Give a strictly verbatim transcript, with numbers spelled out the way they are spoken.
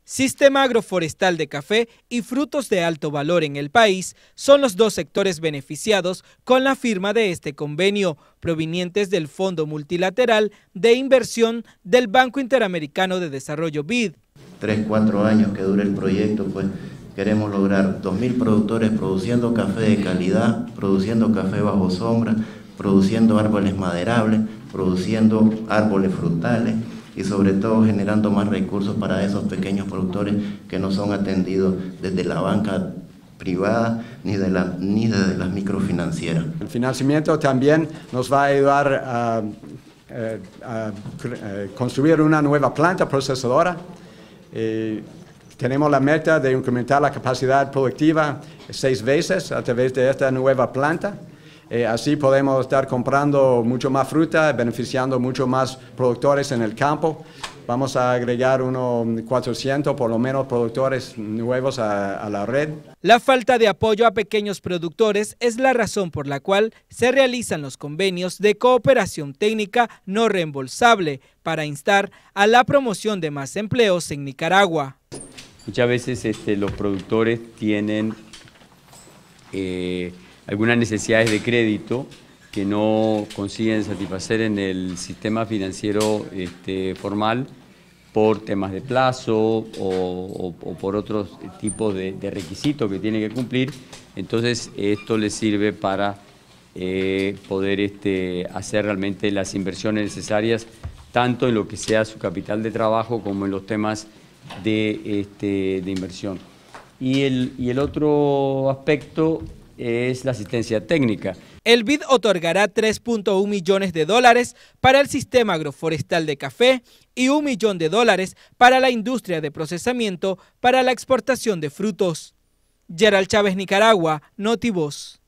Sistema agroforestal de café y frutos de alto valor en el país son los dos sectores beneficiados con la firma de este convenio, provenientes del Fondo Multilateral de Inversión del Banco Interamericano de Desarrollo B I D. Tres, cuatro años que dure el proyecto, pues queremos lograr dos mil productores produciendo café de calidad, produciendo café bajo sombra, produciendo árboles maderables, produciendo árboles frutales, y sobre todo generando más recursos para esos pequeños productores que no son atendidos desde la banca privada ni, de la, ni desde las microfinancieras. El financiamiento también nos va a ayudar a, a, a construir una nueva planta procesadora. Eh, tenemos la meta de incrementar la capacidad productiva seis veces a través de esta nueva planta. Eh, así podemos estar comprando mucho más fruta, beneficiando mucho más productores en el campo. Vamos a agregar unos cuatrocientos por lo menos productores nuevos a, a la red. La falta de apoyo a pequeños productores es la razón por la cual se realizan los convenios de cooperación técnica no reembolsable para instar a la promoción de más empleos en Nicaragua. Muchas veces este, los productores tienen eh, algunas necesidades de crédito que no consiguen satisfacer en el sistema financiero este, formal por temas de plazo o, o, o por otros tipos de, de requisitos que tienen que cumplir. Entonces esto les sirve para eh, poder este, hacer realmente las inversiones necesarias tanto en lo que sea su capital de trabajo como en los temas de, este, de inversión. Y el, y el otro aspecto es la asistencia técnica. El B I D otorgará tres punto uno millones de dólares para el sistema agroforestal de café y un millón de dólares para la industria de procesamiento para la exportación de frutos. Gerald Chávez, Nicaragua, Notivoz.